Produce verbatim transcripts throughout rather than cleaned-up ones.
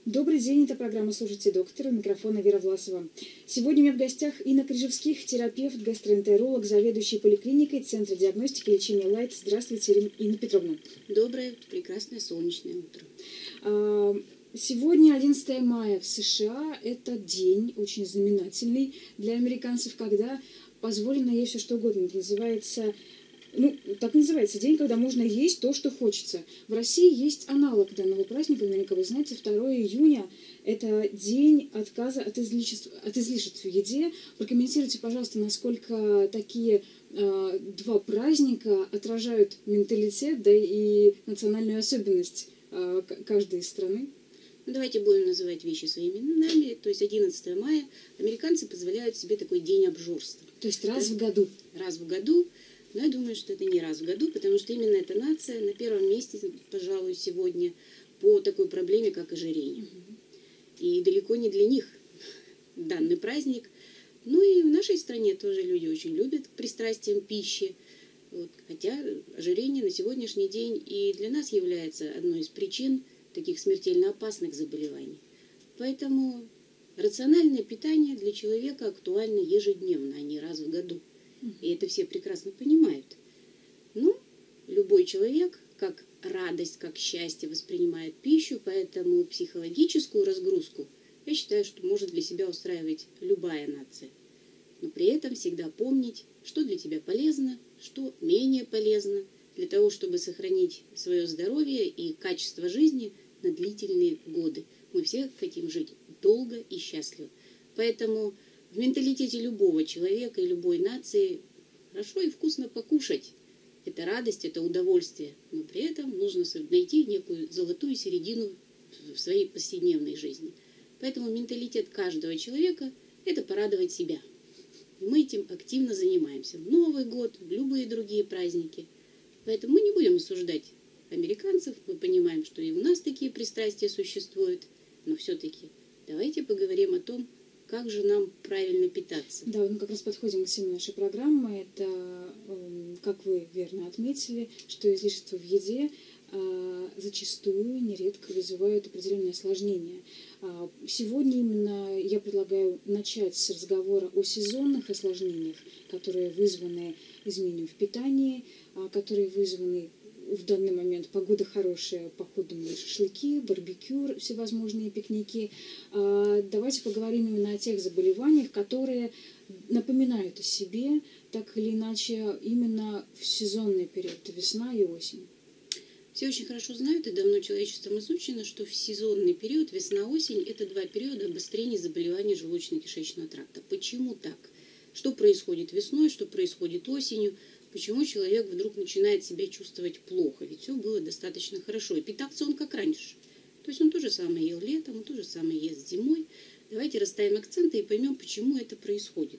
Добрый день, это программа «Слушайте доктора», у микрофона Вера Власова. Сегодня у меня в гостях Инна Крижевских, терапевт, гастроэнтеролог, заведующий поликлиникой Центра диагностики и лечения Лайт. Здравствуйте, Инна Петровна. Доброе, прекрасное солнечное утро. Сегодня, одиннадцатое мая, в США, это день очень знаменательный для американцев, когда позволено есть все что угодно. Это называется... Ну, так и называется день, когда можно есть то, что хочется. В России есть аналог данного праздника, наверняка вы знаете, второе июня. Это день отказа от излишеств, от излишеств в еде. Прокомментируйте, пожалуйста, насколько такие э, два праздника отражают менталитет, да и национальную особенность э, каждой страны. Ну, давайте будем называть вещи своими именами. То есть одиннадцатое мая американцы позволяют себе такой день обжорства. То есть раз да? в году. Раз в году. Но я думаю, что это не раз в году, потому что именно эта нация на первом месте, пожалуй, сегодня по такой проблеме, как ожирение. Угу. И далеко не для них данный праздник. Ну и в нашей стране тоже люди очень любят к пристрастиям пищи. Вот. Хотя ожирение на сегодняшний день и для нас является одной из причин таких смертельно опасных заболеваний. Поэтому рациональное питание для человека актуально ежедневно, а не раз в году. И это все прекрасно понимают. Ну, любой человек, как радость, как счастье воспринимает пищу, поэтому психологическую разгрузку, я считаю, что может для себя устраивать любая нация. Но при этом всегда помнить, что для тебя полезно, что менее полезно, для того, чтобы сохранить свое здоровье и качество жизни на длительные годы. Мы все хотим жить долго и счастливо. Поэтому в менталитете любого человека и любой нации хорошо и вкусно покушать. Это радость, это удовольствие. Но при этом нужно найти некую золотую середину в своей повседневной жизни. Поэтому менталитет каждого человека – это порадовать себя. И мы этим активно занимаемся. В Новый год, в любые другие праздники. Поэтому мы не будем осуждать американцев. Мы понимаем, что и у нас такие пристрастия существуют. Но все-таки давайте поговорим о том, как же нам правильно питаться? Да, мы как раз подходим к теме нашей программы. Это, как вы верно отметили, что излишества в еде зачастую нередко вызывают определенные осложнения. Сегодня именно я предлагаю начать с разговора о сезонных осложнениях, которые вызваны изменением в питании, которые вызваны в данный момент погода хорошая, походу на шашлыки, барбекю, всевозможные пикники. Давайте поговорим именно о тех заболеваниях, которые напоминают о себе, так или иначе, именно в сезонный период, весна и осень. Все очень хорошо знают, и давно человечеством изучено, что в сезонный период, весна-осень, это два периода обострения заболеваний желудочно-кишечного тракта. Почему так? Что происходит весной, что происходит осенью? Почему человек вдруг начинает себя чувствовать плохо? Ведь все было достаточно хорошо. И питаться он как раньше. То есть он то же самое ел летом, он то же самое ест зимой. Давайте расставим акценты и поймем, почему это происходит.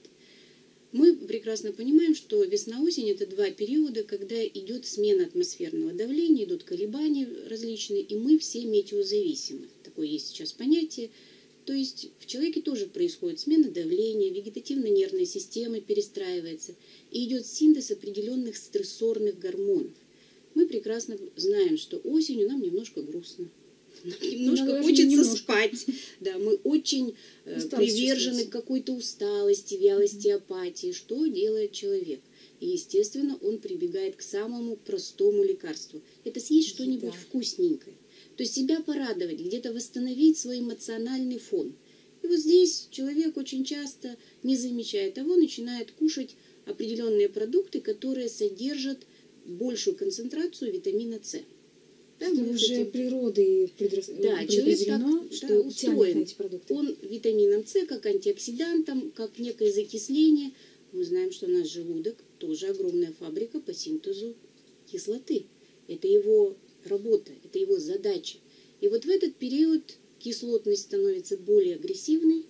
Мы прекрасно понимаем, что весна-осень – это два периода, когда идет смена атмосферного давления, идут колебания различные, и мы все метеозависимы. Такое есть сейчас понятие. То есть в человеке тоже происходит смена давления, вегетативно-нервная система перестраивается, и идет синтез определенных стрессорных гормонов. Мы прекрасно знаем, что осенью нам немножко грустно, нам немножко Но хочется немножко. спать. Да, мы очень э, привержены к какой-то усталости, вялости, апатии. Что делает человек? И, естественно, он прибегает к самому простому лекарству. Это съесть что-нибудь Да. вкусненькое. То есть себя порадовать, где-то восстановить свой эмоциональный фон. И вот здесь человек очень часто, не замечая того, начинает кушать определенные продукты, которые содержат большую концентрацию витамина С. Да, Что мы уже хотим... природой предрас... да, человек так, что да, тянет устроен. на эти продукты. Он витамином С, как антиоксидантом, как некое закисление. Мы знаем, что наш желудок тоже огромная фабрика по синтезу кислоты. Это его работа, это его задача. И вот в этот период кислотность становится более агрессивной.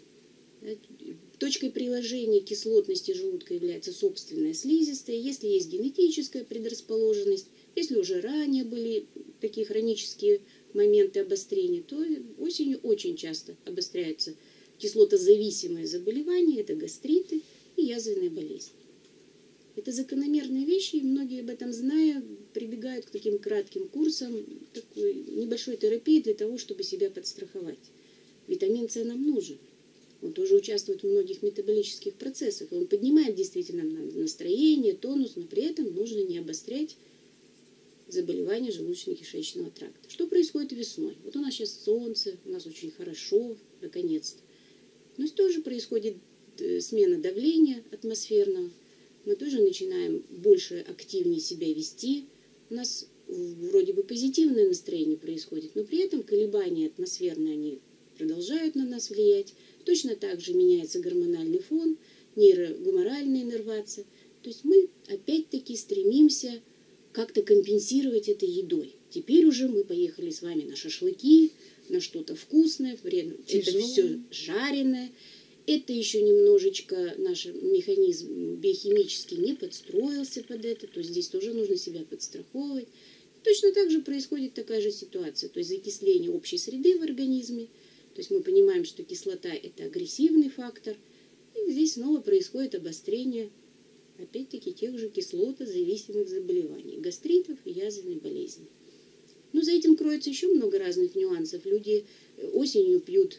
Точкой приложения кислотности желудка является собственная слизистая. Если есть генетическая предрасположенность, если уже ранее были такие хронические моменты обострения, то осенью очень часто обостряются кислотозависимые заболевания, это гастриты и язвенные болезни. Это закономерные вещи, и многие об этом зная, прибегают к таким кратким курсам, такой небольшой терапии для того, чтобы себя подстраховать. Витамин С нам нужен. Он тоже участвует в многих метаболических процессах. Он поднимает действительно настроение, тонус, но при этом нужно не обострять заболевания желудочно-кишечного тракта. Что происходит весной? Вот у нас сейчас солнце, у нас очень хорошо, наконец-то. Но тоже происходит смена давления атмосферного. Мы тоже начинаем больше, активнее себя вести. У нас вроде бы позитивное настроение происходит, но при этом колебания атмосферные, они продолжают на нас влиять. Точно так же меняется гормональный фон, нейрогуморальная иннервация. То есть мы опять-таки стремимся как-то компенсировать это едой. Теперь уже мы поехали с вами на шашлыки, на что-то вкусное, время это все жареное. Это еще немножечко наш механизм биохимический не подстроился под это, то есть здесь тоже нужно себя подстраховывать. Точно так же происходит такая же ситуация, то есть закисление общей среды в организме. То есть мы понимаем, что кислота – это агрессивный фактор, и здесь снова происходит обострение, опять-таки, тех же кислотозависимых заболеваний, гастритов и язвенной болезни. Но за этим кроется еще много разных нюансов. Люди осенью пьют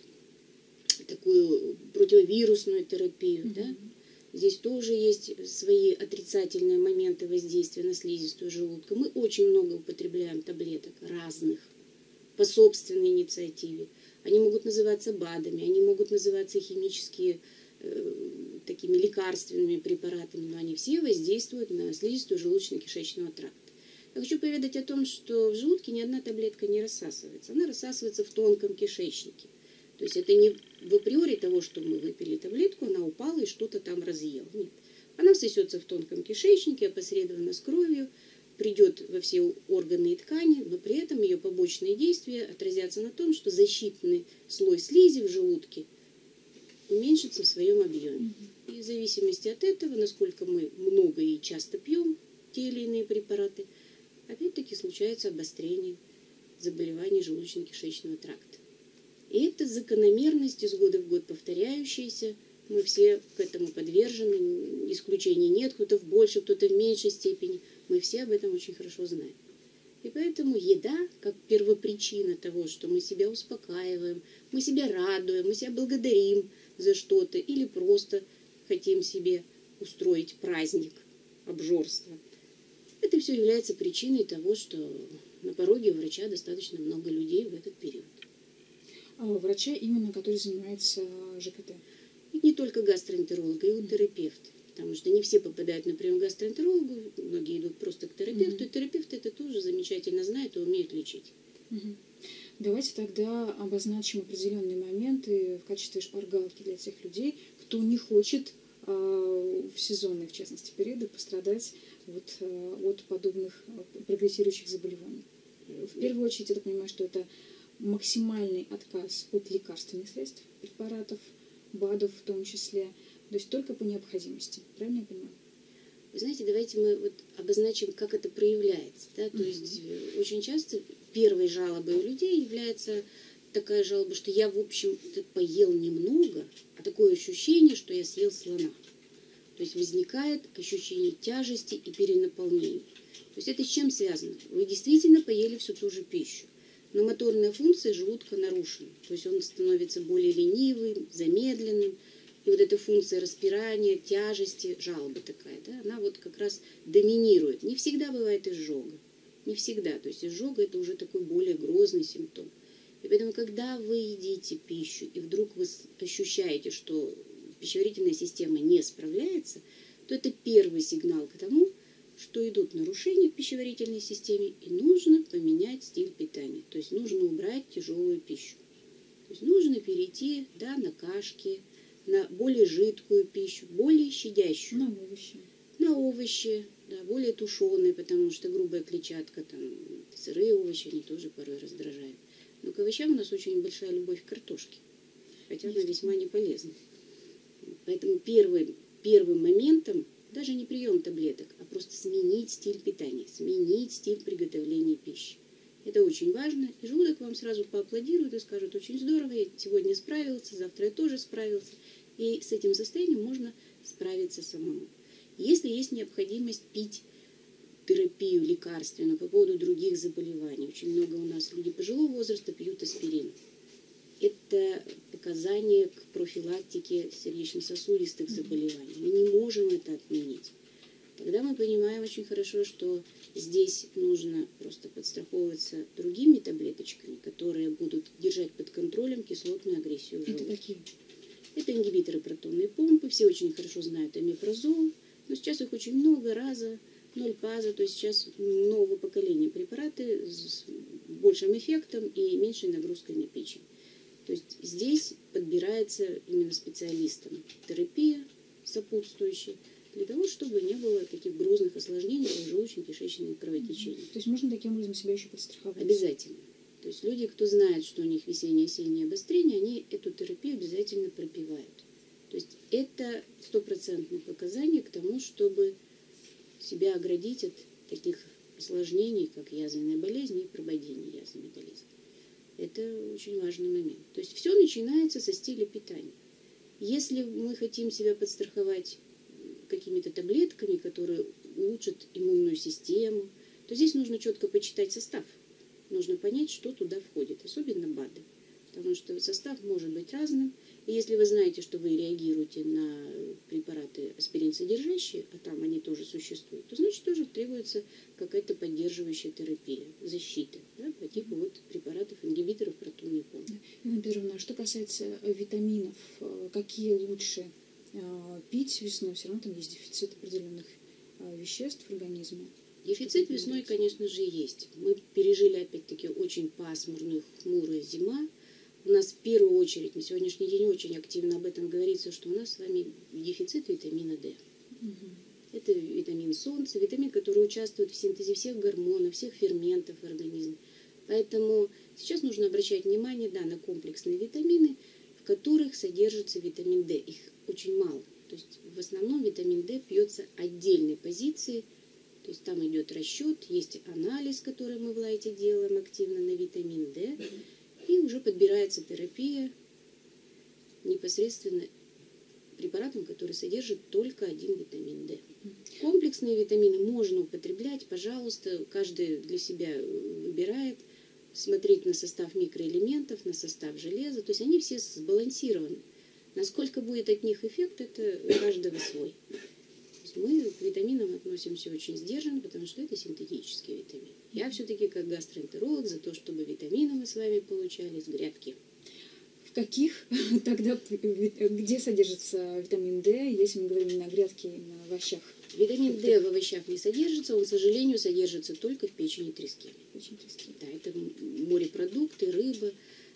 такую противовирусную терапию, mm-hmm. да? Здесь тоже есть свои отрицательные моменты воздействия на слизистую желудка. Мы очень много употребляем таблеток разных по собственной инициативе. Они могут называться БАДами, они могут называться химические э, такими лекарственными препаратами, но они все воздействуют на слизистую желудочно-кишечного тракта. Я хочу поведать о том, что в желудке ни одна таблетка не рассасывается. Она рассасывается в тонком кишечнике. То есть это не в априори того, что мы выпили таблетку, она упала и что-то там разъела. Нет. Она всосется в тонком кишечнике, опосредованно с кровью, придет во все органы и ткани, но при этом ее побочные действия отразятся на том, что защитный слой слизи в желудке уменьшится в своем объеме. И в зависимости от этого, насколько мы много и часто пьем те или иные препараты, опять-таки случается обострение заболеваний желудочно-кишечного тракта. И это закономерность из года в год повторяющаяся. Мы все к этому подвержены, исключений нет, кто-то в большей, кто-то в меньшей степени. Мы все об этом очень хорошо знаем. И поэтому еда, как первопричина того, что мы себя успокаиваем, мы себя радуем, мы себя благодарим за что-то или просто хотим себе устроить праздник, обжорство. Это все является причиной того, что на пороге у врача достаточно много людей в этот период. А у врача именно, который занимается ЖКТ? И не только гастроэнтеролога, и у терапевта. Потому что не все попадают на прием к гастроэнтерологу, многие идут просто к терапевту, mm-hmm. и терапевт это тоже замечательно знает и умеет лечить. Mm-hmm. Давайте тогда обозначим определенные моменты в качестве шпаргалки для тех людей, кто не хочет э, в сезонные, в частности, периоды пострадать вот, э, от подобных прогрессирующих заболеваний. Mm-hmm. В первую очередь, я так понимаю, что это максимальный отказ от лекарственных средств, препаратов, БАДов в том числе, то есть только по необходимости. Правильно я понимаю? Вы знаете, давайте мы вот обозначим, как это проявляется. Да? То mm-hmm. есть очень часто первой жалобой у людей является такая жалоба, что я, в общем, поел немного, а такое ощущение, что я съел слона. То есть возникает ощущение тяжести и перенаполнения. То есть это с чем связано? Вы действительно поели всю ту же пищу, но моторная функция желудка нарушена. То есть он становится более ленивым, замедленным. И вот эта функция распирания, тяжести, жалоба такая, да, она вот как раз доминирует. Не всегда бывает изжога. Не всегда. То есть изжога это уже такой более грозный симптом. И поэтому, когда вы едите пищу, и вдруг вы ощущаете, что пищеварительная система не справляется, то это первый сигнал к тому, что идут нарушения в пищеварительной системе, и нужно поменять стиль питания. То есть нужно убрать тяжелую пищу. То есть нужно перейти, да, на кашки, на более жидкую пищу, более щадящую. На овощи. На овощи, да, более тушеные, потому что грубая клетчатка, там, сырые овощи, они тоже порой раздражают. Но к овощам у нас очень большая любовь к картошке, хотя она весьма не полезна. Поэтому первым, первым моментом даже не прием таблеток, а просто сменить стиль питания, сменить стиль приготовления пищи. Это очень важно, и желудок вам сразу поаплодирует и скажет: очень здорово, я сегодня справился, завтра я тоже справился. И с этим состоянием можно справиться самому. Если есть необходимость пить терапию лекарственную по поводу других заболеваний, очень много у нас людей пожилого возраста пьют аспирин. Это показание к профилактике сердечно-сосудистых заболеваний. Мы не можем это отменить. Тогда мы понимаем очень хорошо, что здесь нужно просто подстраховываться другими таблеточками, которые будут держать под контролем кислотную агрессию в желудке. Это какие? Это ингибиторы протонной помпы. Все очень хорошо знают омепразол. Но сейчас их очень много, раза, ноль паза. То есть сейчас нового поколения препараты с большим эффектом и меньшей нагрузкой на печень. То есть здесь подбирается именно специалистам терапия сопутствующая, для того, чтобы не было таких грозных осложнений, как желудочно-кишечные кровотечения. То есть можно таким образом себя еще подстраховать? Обязательно. То есть люди, кто знает, что у них весеннее-осеннее обострение, они эту терапию обязательно пропивают. То есть это стопроцентное показание к тому, чтобы себя оградить от таких осложнений, как язвенная болезнь и прободение язвенной болезни. Это очень важный момент. То есть все начинается со стиля питания. Если мы хотим себя подстраховать какими-то таблетками, которые улучшат иммунную систему, то здесь нужно четко почитать состав. Нужно понять, что туда входит, особенно БАДы. Потому что состав может быть разным. И если вы знаете, что вы реагируете на препараты аспирин содержащие, а там они тоже существуют, то значит тоже требуется какая-то поддерживающая терапия, защита, да, по типу вот препаратов, ингибиторов протонной помпы. Ирина Петровна, а что касается витаминов, какие лучше пить весной? Все равно там есть дефицит определенных веществ в организме. Дефицит весной, конечно же, есть. Мы пережили, опять-таки, очень пасмурную, хмурую зима. У нас в первую очередь на сегодняшний день очень активно об этом говорится, что у нас с вами дефицит витамина D. Угу. Это витамин солнца, витамин, который участвует в синтезе всех гормонов, всех ферментов в организме. Поэтому сейчас нужно обращать внимание, да, на комплексные витамины, в которых содержится витамин D. Их очень мало. То есть в основном витамин D пьется отдельной позиции. То есть там идет расчет, есть анализ, который мы в Лайте делаем активно на витамин D. И уже подбирается терапия непосредственно препаратом, который содержит только один витамин D. Комплексные витамины можно употреблять, пожалуйста, каждый для себя выбирает, смотреть на состав микроэлементов, на состав железа, то есть они все сбалансированы. Насколько будет от них эффект, это у каждого свой. Мы к витаминам относимся очень сдержанно, потому что это синтетические витамины. Я все-таки как гастроэнтеролог за то, чтобы витамины мы с вами получали с грядки. В каких тогда, где содержится витамин D, если мы говорим на грядке и на овощах? Витамин D в овощах не содержится, он, к сожалению, содержится только в печени трески. Печень трески. Да, это морепродукты, рыба.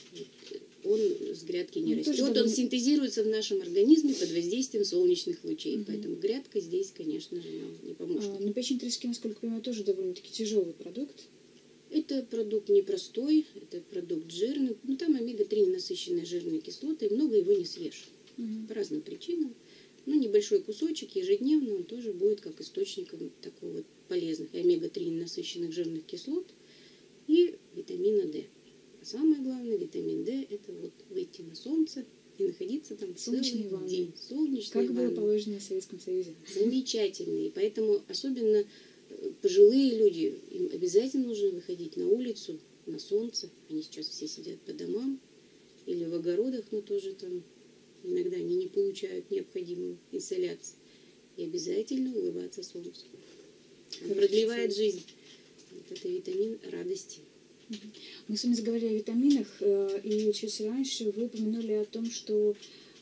Он с грядки не ну, растет, довольно... он синтезируется в нашем организме под воздействием солнечных лучей. Угу. Поэтому грядка здесь, конечно же, нам не поможет. А, но печень трески, насколько я понимаю, тоже довольно-таки тяжелый продукт. Это продукт непростой, это продукт жирный. Ну, там омега три насыщенные жирные кислоты, и много его не съешь. Угу. По разным причинам. Ну, небольшой кусочек ежедневно, он тоже будет как источником такого вот полезных омега три насыщенных жирных кислот и витамина D. А самое главное, витамин D, это вот выйти на солнце и находиться там Солнечные целый ванны. день. Солнечные как ванны. было положено в Советском Союзе. Замечательные. И поэтому особенно пожилые люди, им обязательно нужно выходить на улицу, на солнце. Они сейчас все сидят по домам или в огородах, но тоже там иногда они не получают необходимую инсоляцию. И обязательно улыбаться солнцу. Он продлевает жизнь. Вот это витамин радости. Мы с вами заговорили о витаминах, и чуть раньше вы упомянули о том, что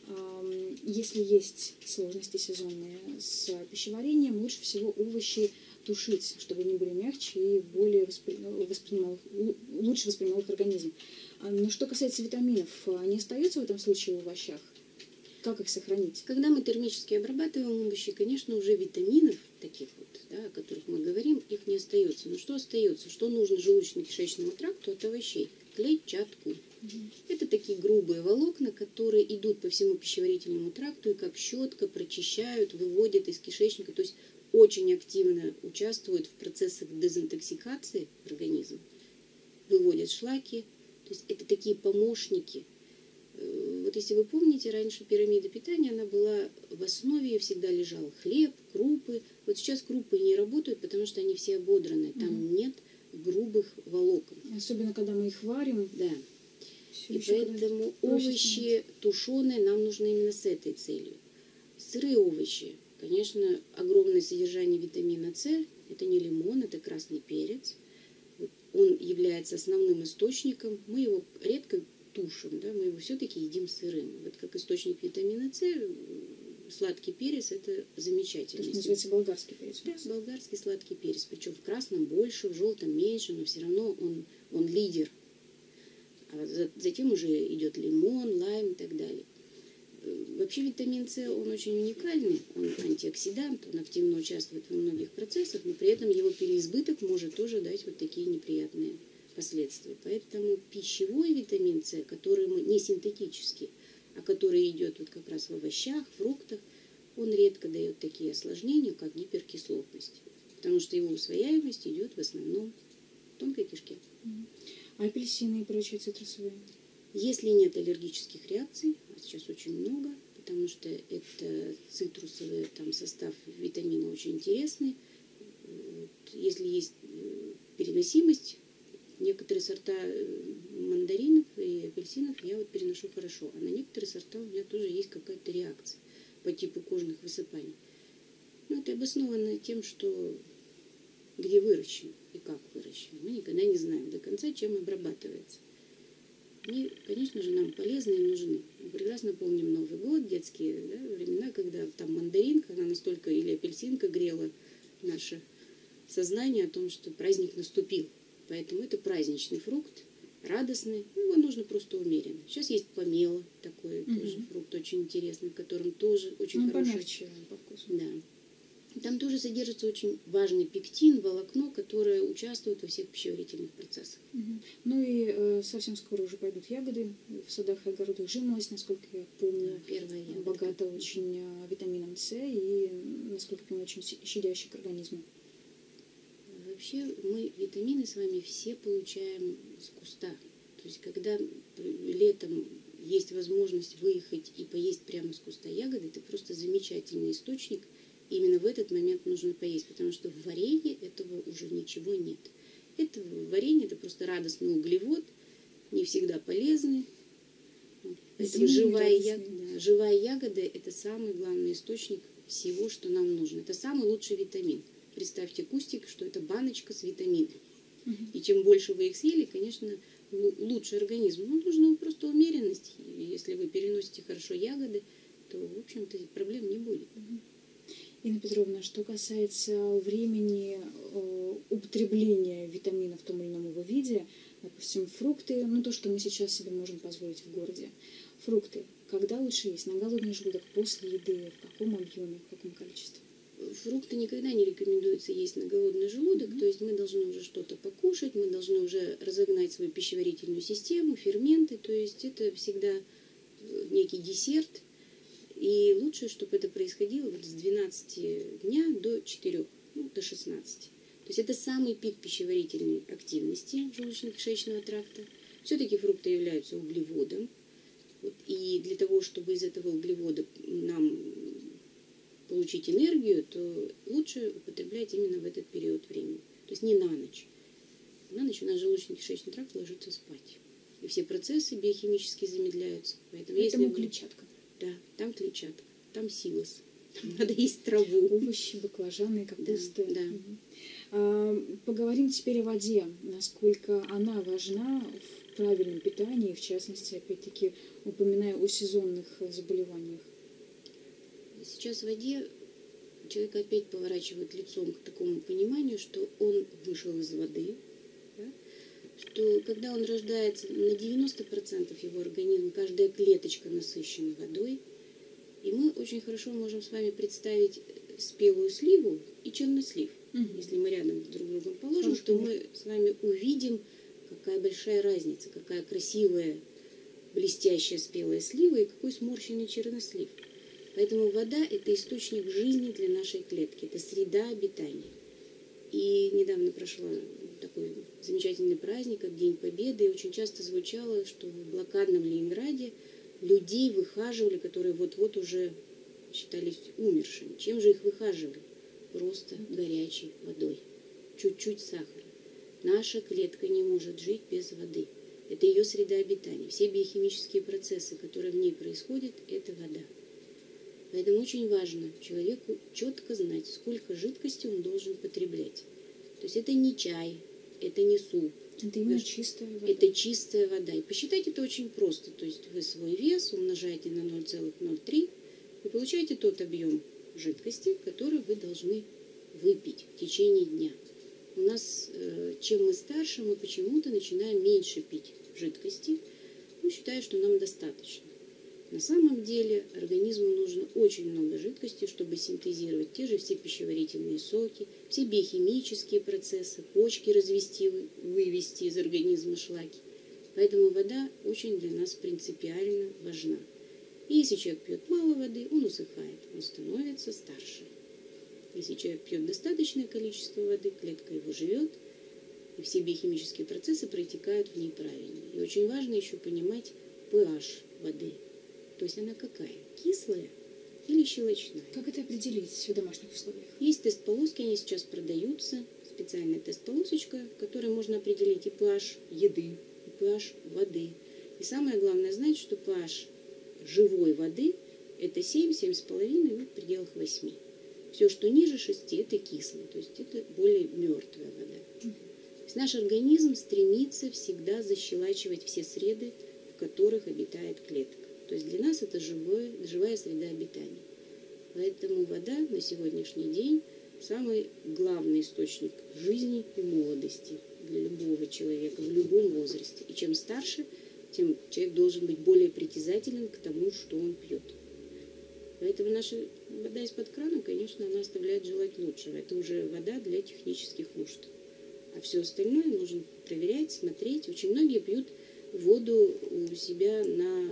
э, если есть сложности сезонные с пищеварением, лучше всего овощи тушить, чтобы они были мягче и более воспри... воспринимал... лучше воспринимал их организм. Но что касается витаминов, они остаются в этом случае в овощах? Как их сохранить? Когда мы термически обрабатываем овощи, конечно, уже витаминов, таких вот, да, о которых мы говорим, их не остается. Но что остается? Что нужно желудочно-кишечному тракту от овощей? Клетчатку. Угу. Это такие грубые волокна, которые идут по всему пищеварительному тракту и как щетка прочищают, выводят из кишечника. То есть очень активно участвуют в процессах дезинтоксикации организма. Выводят шлаки. То есть это такие помощники. В вот если вы помните, раньше пирамида питания, она была в основе, всегда лежал хлеб, крупы. Вот сейчас крупы не работают, потому что они все ободранные, там угу. нет грубых волокон. Особенно, когда мы их варим. Да. И поэтому овощи тушеные нам нужны именно с этой целью. Сырые овощи, конечно, огромное содержание витамина С. Это не лимон, это красный перец. Он является основным источником. Мы его редко тушим, да, мы его все-таки едим сырым. Вот как источник витамина С, сладкий перец – это замечательно. То есть называется болгарский перец? Да, болгарский сладкий перец. Причем в красном больше, в желтом меньше, но все равно он, он лидер. А за, затем уже идет лимон, лайм и так далее. Вообще витамин С, он очень уникальный, он антиоксидант, он активно участвует во многих процессах, но при этом его переизбыток может тоже дать вот такие неприятные последствия. Поэтому пищевой витамин С, который мы не синтетический, а который идет вот как раз в овощах, фруктах, он редко дает такие осложнения, как гиперкислотность, потому что его усвояемость идет в основном в тонкой кишке. А апельсины и прочие цитрусовые? Если нет аллергических реакций, а сейчас очень много, потому что это цитрусовый там, состав витамина очень интересный. Если есть переносимость, некоторые сорта мандаринов и апельсинов я вот переношу хорошо, а на некоторые сорта у меня тоже есть какая-то реакция по типу кожных высыпаний. Но это обосновано тем, что где выращен и как выращен. Мы никогда не знаем до конца, чем обрабатывается. Они, конечно же, нам полезны и нужны. Мы прекрасно помним Новый год, детские да, времена, когда там мандаринка, она настолько, или апельсинка грела наше сознание о том, что праздник наступил. Поэтому это праздничный фрукт, радостный, ну, его нужно просто умеренно. Сейчас есть помело, такой угу. тоже фрукт очень интересный, в котором тоже очень ну, хороший. Помягче по вкусу. Да. Там тоже содержится очень важный пектин, волокно, которое участвует во всех пищеварительных процессах. Угу. Ну и э, совсем скоро уже пойдут ягоды в садах и огородах. Жимолость, насколько я помню, да, первая ягода. Богата очень витамином С и, насколько я помню, очень щадящий к организму. Вообще мы витамины с вами все получаем с куста. То есть когда летом есть возможность выехать и поесть прямо с куста ягоды, это просто замечательный источник. Именно в этот момент нужно поесть, потому что в варенье этого уже ничего нет. Это варенье, это просто радостный углевод, не всегда полезный. Поэтому живая ягода, да, живая ягода – это самый главный источник всего, что нам нужно. Это самый лучший витамин. Представьте кустик, что это баночка с витаминами. Угу. И чем больше вы их съели, конечно, лучше организму. Но нужна просто умеренность. И если вы переносите хорошо ягоды, то, в общем-то, проблем не будет. Угу. Инна Петровна, что касается времени э, употребления витамина в том или ином его виде, допустим, фрукты, ну то, что мы сейчас себе можем позволить в городе, фрукты, когда лучше есть? На голодный желудок, после еды, в каком объеме, в каком количестве? Фрукты никогда не рекомендуется есть на голодный желудок, mm-hmm. то есть мы должны уже что-то покушать, мы должны уже разогнать свою пищеварительную систему, ферменты, то есть это всегда некий десерт. И лучше, чтобы это происходило вот с двенадцати дня до четырёх, ну, до шестнадцати. То есть это самый пик пищеварительной активности желудочно-кишечного тракта. Все-таки фрукты являются углеводом. Вот, и для того, чтобы из этого углевода нам получить энергию, то лучше употреблять именно в этот период времени. То есть не на ночь. На ночь у нас желудочно-кишечный тракт ложится спать. И все процессы биохимически замедляются. Поэтому, Поэтому если клетчатка. Да, там клетчатка, там силос. Там надо есть траву. Овощи, баклажаны, капуста. Да, да. Угу. А, поговорим теперь о воде. Насколько она важна в правильном питании, в частности, опять-таки, упоминая о сезонных заболеваниях. Сейчас в воде человек опять поворачивает лицом к такому пониманию, что он вышел из воды, да? Что когда он рождается, на девяносто процентов его организма, каждая клеточка насыщена водой. И мы очень хорошо можем с вами представить спелую сливу и чернослив. Угу. Если мы рядом друг с другом положим, Хорошо. то мы с вами увидим, какая большая разница, какая красивая, блестящая спелая слива и какой сморщенный чернослив. Поэтому вода – это источник жизни для нашей клетки, это среда обитания. И недавно прошла такой замечательный праздник, как День Победы, и очень часто звучало, что в блокадном Ленинграде людей выхаживали, которые вот-вот уже считались умершими. Чем же их выхаживали? Просто горячей водой, чуть-чуть сахара. Наша клетка не может жить без воды. Это ее среда обитания. Все биохимические процессы, которые в ней происходят, это вода. Поэтому очень важно человеку четко знать, сколько жидкости он должен потреблять. То есть это не чай, это не суп. Это именно чистая вода. Это чистая вода. И посчитать это очень просто. То есть вы свой вес умножаете на ноль целых ноль три и получаете тот объем жидкости, который вы должны выпить в течение дня. У нас, чем мы старше, мы почему-то начинаем меньше пить жидкости. Мы считаем, что нам достаточно. На самом деле организму нужно очень много жидкости, чтобы синтезировать те же все пищеварительные соки, все биохимические процессы, почки развести, вывести из организма шлаки. Поэтому вода очень для нас принципиально важна. И если человек пьет мало воды, он усыхает, он становится старше. Если человек пьет достаточное количество воды, клетка его живет, и все биохимические процессы протекают в ней правильно. И очень важно еще понимать pH воды. То есть она какая? Кислая или щелочная? Как это определить в домашних условиях? Есть тест-полоски, они сейчас продаются. Специальная тест-полосочка, в которой можно определить и pH еды, и pH воды. И самое главное знать, что pH живой воды это семь, семь с половиной, ну, в пределах восьми. Все, что ниже шести, это кислое, то есть это более мертвая вода. То есть наш организм стремится всегда защелачивать все среды, в которых обитает клетка. То есть для нас это живое, живая среда обитания. Поэтому вода на сегодняшний день самый главный источник жизни и молодости для любого человека в любом возрасте. И чем старше, тем человек должен быть более притязателен к тому, что он пьет. Поэтому наша вода из-под крана, конечно, она оставляет желать лучшего. Это уже вода для технических нужд. А все остальное нужно проверять, смотреть. Очень многие пьют воду у себя на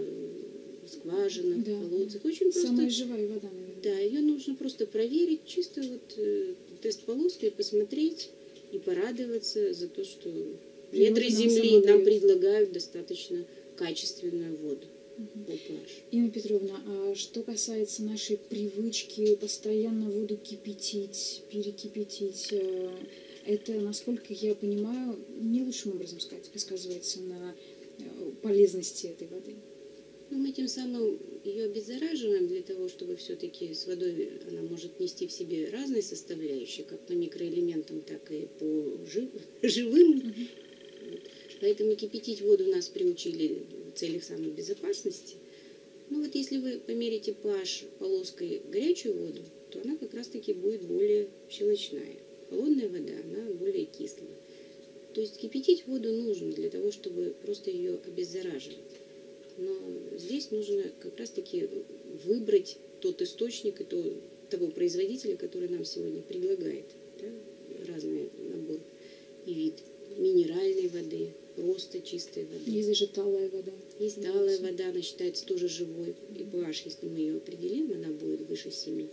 скважинах, да, колодцах. Очень просто. Самая живая вода, наверное. Да, ее нужно просто проверить, чисто вот э, тест-полоской посмотреть и порадоваться за то, что недры земли нам предлагают достаточно качественную воду. Угу. Инна Петровна, а что касается нашей привычки постоянно воду кипятить, перекипятить, это, насколько я понимаю, не лучшим образом сказывается на полезности этой воды? Ну, мы тем самым ее обеззараживаем для того, чтобы все-таки с водой она может нести в себе разные составляющие, как по микроэлементам, так и по жив... живым. Mm-hmm. Вот. Поэтому кипятить воду нас приучили в целях самой безопасности. Ну вот если вы померите pH полоской горячую воду, то она как раз-таки будет более щелочная. Холодная вода, она более кислая. То есть кипятить воду нужно для того, чтобы просто ее обеззараживать. Но здесь нужно как раз-таки выбрать тот источник и то, того производителя, который нам сегодня предлагает. Да? Разный набор и вид минеральной воды, просто чистой воды. Есть даже талая вода. Есть талая вода, она считается тоже живой. И pH, если мы ее определим, она будет выше семи.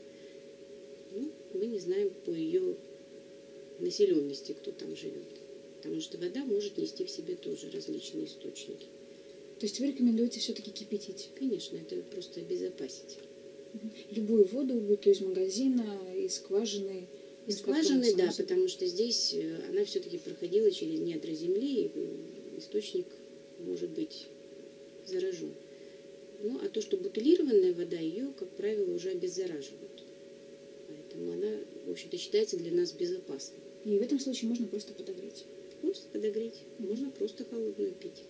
Ну, мы не знаем по ее населенности, кто там живет. Потому что вода может нести в себе тоже различные источники. То есть вы рекомендуете все-таки кипятить? Конечно, это просто обезопасить. Любую воду, будь то из магазина, из скважины? Из скважины, да, потому что здесь она все-таки проходила через недра земли, и источник может быть заражен. Ну, а то, что бутилированная вода, ее, как правило, уже обеззараживают. Поэтому она, в общем-то, считается для нас безопасной. И в этом случае можно просто подогреть? Просто подогреть. Можно просто холодную пить.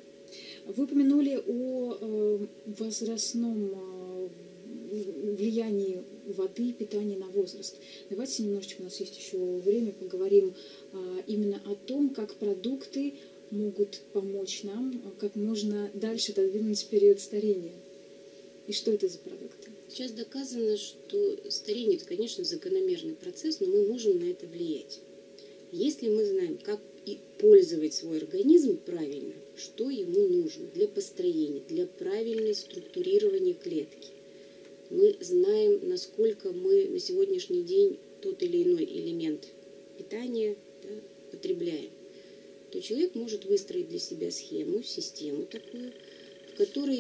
Вы упомянули о э, возрастном э, влиянии воды, питания на возраст. Давайте немножечко, у нас есть еще время, поговорим э, именно о том, как продукты могут помочь нам, как можно дальше отодвинуть период старения. И что это за продукты? Сейчас доказано, что старение – это, конечно, закономерный процесс, но мы можем на это влиять. Если мы знаем, как и пользовать свой организм правильно, что ему нужно для построения, для правильной структурирования клетки. Мы знаем, насколько мы на сегодняшний день тот или иной элемент питания, да, потребляем. То человек может выстроить для себя схему, систему такую, в которой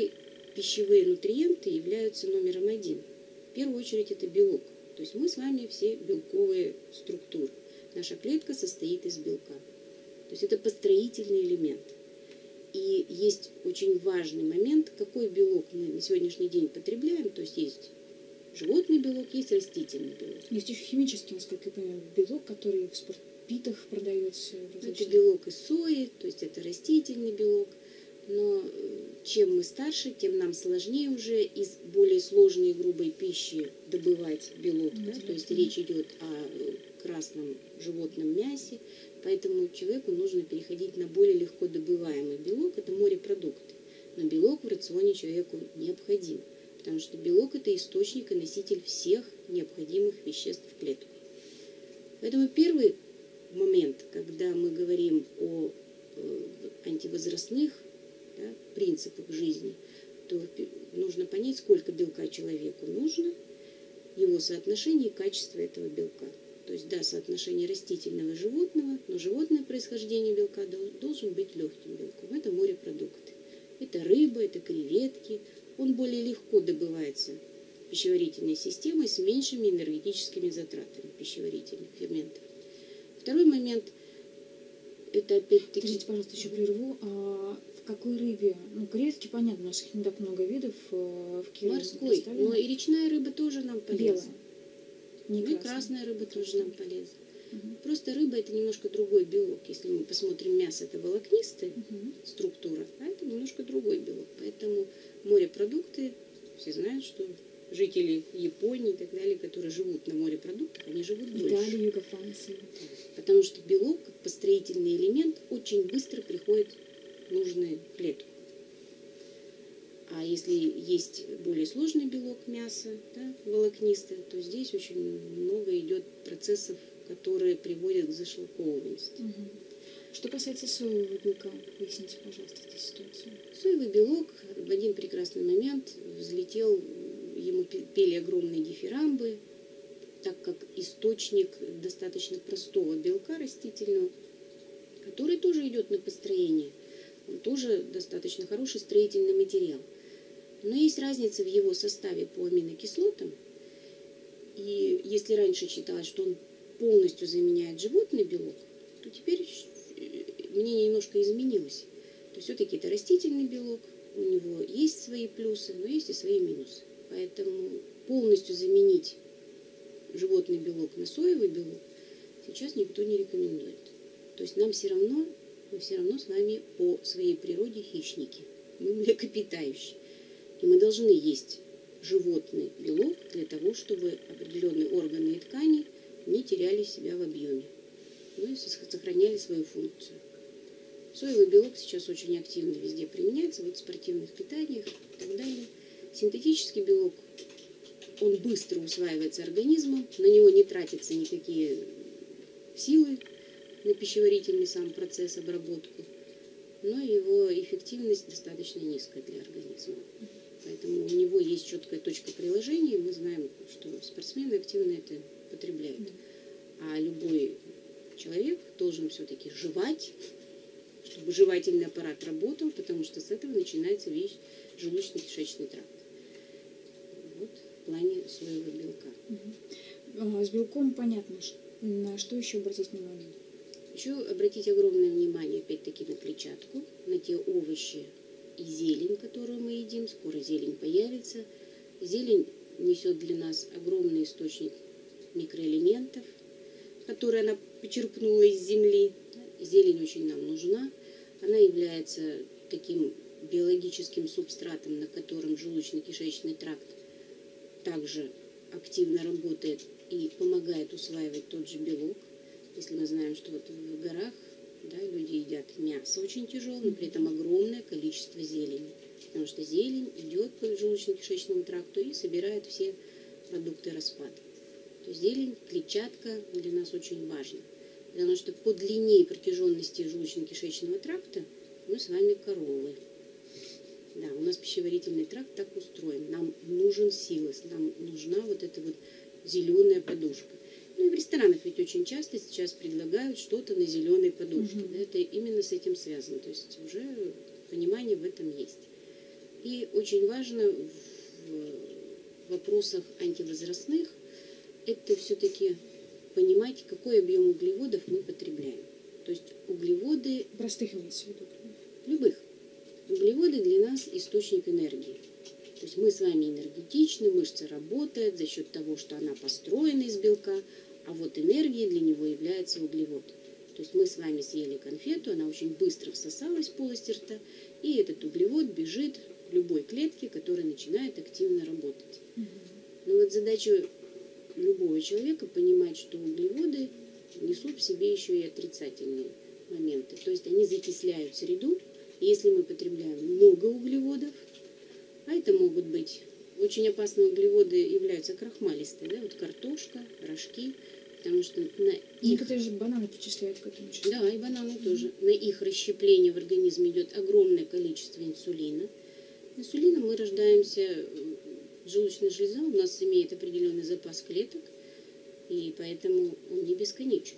пищевые нутриенты являются номером один. В первую очередь это белок. То есть мы с вами все белковые структуры. Наша клетка состоит из белка. То есть это построительный элемент. И есть очень важный момент, какой белок мы на сегодняшний день потребляем. То есть есть животный белок, есть растительный белок. Есть еще химический, насколько я понимаю, белок, который в спортпитах продается. Это белок из сои, то есть это растительный белок. Но чем мы старше, тем нам сложнее уже из более сложной и грубой пищи добывать белок. Да? То есть речь идет о красном животном мясе. Поэтому человеку нужно переходить на более легко добываемый белок. Это морепродукты. Но белок в рационе человеку необходим. Потому что белок – это источник и носитель всех необходимых веществ в клетку. Поэтому первый момент, когда мы говорим о антивозрастных, да, принципах жизни, то нужно понять, сколько белка человеку нужно, его соотношение и качество этого белка. То есть, да, соотношение растительного и животного, но животное происхождение белка должен быть легким белком. Это морепродукты. Это рыба, это креветки. Он более легко добывается пищеварительной системой с меньшими энергетическими затратами пищеварительных ферментов. Второй момент – это опять-таки… Скажите, пожалуйста, еще прерву. А в какой рыбе? Ну, креветки, понятно, у нас их не так много видов в Кирове. Морской, но и речная рыба тоже нам полезна. Белая. Не ну и красная. красная рыба тоже нам полезна. Угу. Просто рыба – это немножко другой белок. Если мы посмотрим мясо, это волокнистая угу. структура, а это немножко другой белок. Поэтому морепродукты, все знают, что жители Японии и так далее, которые живут на морепродуктах, они живут дольше. Италия, Юга Франции. Потому что белок, как построительный элемент, очень быстро приходит в нужную клетку. А если есть более сложный белок мяса, да, волокнистый, то здесь очень много идет процессов, которые приводят к зашлаковыванности. Угу. Что касается соевого белка, поясните, пожалуйста, эту ситуацию. Соевый белок в один прекрасный момент взлетел, ему пели огромные дифирамбы, так как источник достаточно простого белка растительного, который тоже идет на построение. Он тоже достаточно хороший строительный материал. Но есть разница в его составе по аминокислотам. И если раньше считалось, что он полностью заменяет животный белок, то теперь мнение немножко изменилось. То есть все-таки это растительный белок, у него есть свои плюсы, но есть и свои минусы. Поэтому полностью заменить животный белок на соевый белок сейчас никто не рекомендует. То есть нам все равно, мы все равно с вами по своей природе хищники. Мы млекопитающие. И мы должны есть животный белок для того, чтобы определенные органы и ткани не теряли себя в объеме, но и сохраняли свою функцию. Соевый белок сейчас очень активно везде применяется, вот в спортивных питаниях и так далее. Синтетический белок, он быстро усваивается организмом, на него не тратятся никакие силы на пищеварительный сам процесс, обработку, но его эффективность достаточно низкая для организма. Поэтому у него есть четкая точка приложения, мы знаем, что спортсмены активно это потребляют. А любой человек должен все-таки жевать, чтобы жевательный аппарат работал, потому что с этого начинается весь желудочно-кишечный тракт. Вот в плане соевого белка. Угу. С белком понятно. На что еще обратить внимание? Еще обратить огромное внимание, опять-таки, на клетчатку, на те овощи и зелень, которую мы едим. Скоро зелень появится. Зелень несет для нас огромный источник микроэлементов, которые она почерпнула из земли. Зелень очень нам нужна. Она является таким биологическим субстратом, на котором желудочно-кишечный тракт также активно работает и помогает усваивать тот же белок. Если мы знаем, что вот в горах, да, люди едят мясо очень тяжелое, но при этом огромное количество зелени. Потому что зелень идет по желудочно-кишечному тракту и собирает все продукты распада. То есть зелень, клетчатка для нас очень важна. Потому что по длине и протяженности желудочно-кишечного тракта мы с вами коровы. Да, у нас пищеварительный тракт так устроен. Нам нужен силос, нам нужна вот эта вот зеленая подушка. Ну и в ресторанах ведь очень часто сейчас предлагают что-то на зеленой подушке. Угу. Это именно с этим связано. То есть уже понимание в этом есть. И очень важно в вопросах антивозрастных это все-таки понимать, какой объем углеводов мы потребляем. То есть углеводы... Простых имеется в виду? Любых. Углеводы для нас источник энергии. То есть мы с вами энергетичны, мышца работает за счет того, что она построена из белка, а вот энергией для него является углевод. То есть мы с вами съели конфету, она очень быстро всосалась в полость рта, и этот углевод бежит в любой клетке, которая начинает активно работать. Угу. Но вот задача любого человека понимать, что углеводы несут в себе еще и отрицательные моменты. То есть они закисляют среду, и если мы потребляем много углеводов, а это могут быть очень опасные углеводы, являются крахмалистые, да, вот картошка, рожки, потому что на их... Некоторые же бананы причисляют к этому числу. Да, и бананы mm-hmm. тоже. На их расщепление в организме идет огромное количество инсулина. Инсулином мы рождаемся, желудочная железа у нас имеет определенный запас клеток, и поэтому он не бесконечен.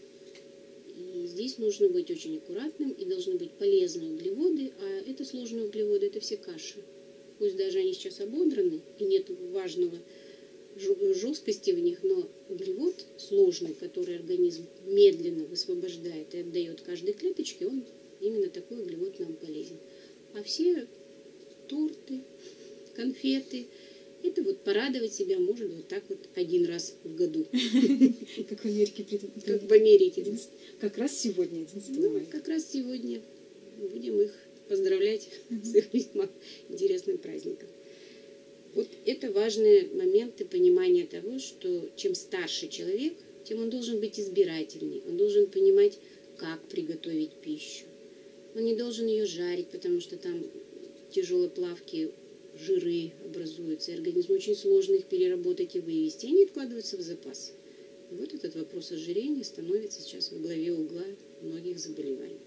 И здесь нужно быть очень аккуратным, и должны быть полезные углеводы, а это сложные углеводы, это все каши. Пусть даже они сейчас ободраны, и нет важного жесткости в них, но углевод сложный, который организм медленно высвобождает и отдает каждой клеточке, он именно такой углевод нам полезен. А все торты, конфеты, это вот порадовать себя может вот так вот один раз в году. Как в Америке. Как в Америке. Как раз сегодня, одиннадцатого мая. Как раз сегодня будем их поздравлять с их весьма интересным праздником. Вот это важные моменты понимания того, что чем старше человек, тем он должен быть избирательней. Он должен понимать, как приготовить пищу. Он не должен ее жарить, потому что там тяжелые плавки, жиры образуются, и организму очень сложно их переработать и вывести. И они откладываются в запас. И вот этот вопрос ожирения становится сейчас во главе угла многих заболеваний.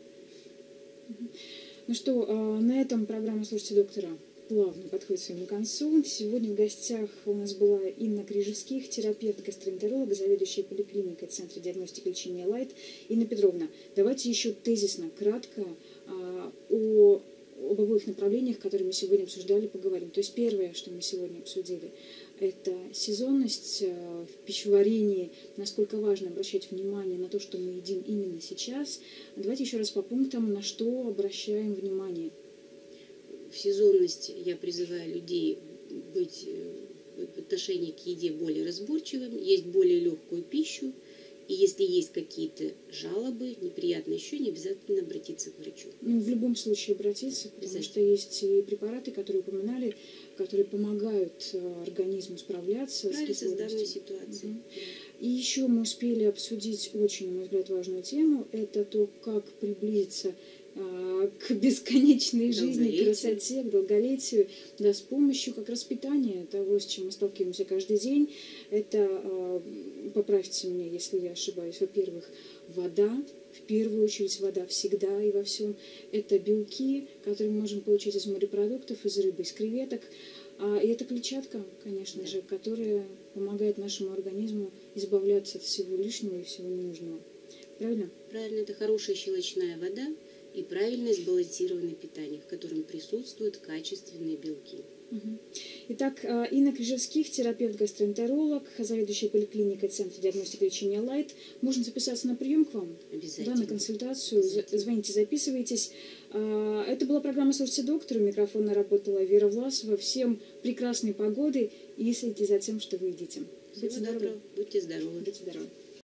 Ну что, на этом программа «Слушайте доктора» плавно подходит к своему концу. Сегодня в гостях у нас была Инна Крижевских, терапевт-гастроэнтеролог, заведующая поликлиникой Центра диагностики и лечения «Лайт». Инна Петровна, давайте еще тезисно, кратко о, об обоих направлениях, которые мы сегодня обсуждали, поговорим. То есть первое, что мы сегодня обсудили, это сезонность в пищеварении, насколько важно обращать внимание на то, что мы едим именно сейчас. Давайте еще раз по пунктам, на что обращаем внимание. В сезонность я призываю людей быть в отношении к еде более разборчивым, есть более легкую пищу, и если есть какие-то жалобы, неприятные ощущения, обязательно обратиться к врачу. Ну, в любом случае обратиться, потому что есть и препараты, которые упоминали, которые помогают организму справляться Справиться с данной ситуацией. Угу. И еще мы успели обсудить очень, на мой взгляд, важную тему. Это то, как приблизиться а, к бесконечной жизни, к красоте, к долголетию, да, с помощью как раз питания, того, с чем мы сталкиваемся каждый день. Это, а, поправьте меня, если я ошибаюсь, во-первых, вода, в первую очередь вода всегда и во всем. Это белки, которые мы можем получить из морепродуктов, из рыбы, из креветок. А, и это клетчатка, конечно да. же, которая помогает нашему организму избавляться от всего лишнего и всего ненужного. Правильно? Правильно, это хорошая щелочная вода и правильное сбалансированное питание, в котором присутствуют качественные белки. Угу. Итак, Инна Крижевских, терапевт-гастроэнтеролог, заведующая поликлиникой Центра диагностики и лечения «Лайт». Можно записаться на прием к вам? Обязательно. Да, на консультацию. Звоните, записывайтесь. Это была программа «Слушайте доктора». У микрофона работала Вера Власова. Всем прекрасной погоды и следите за тем, что вы едите. Всего доброго. Будьте здоровы. Будьте здоровы.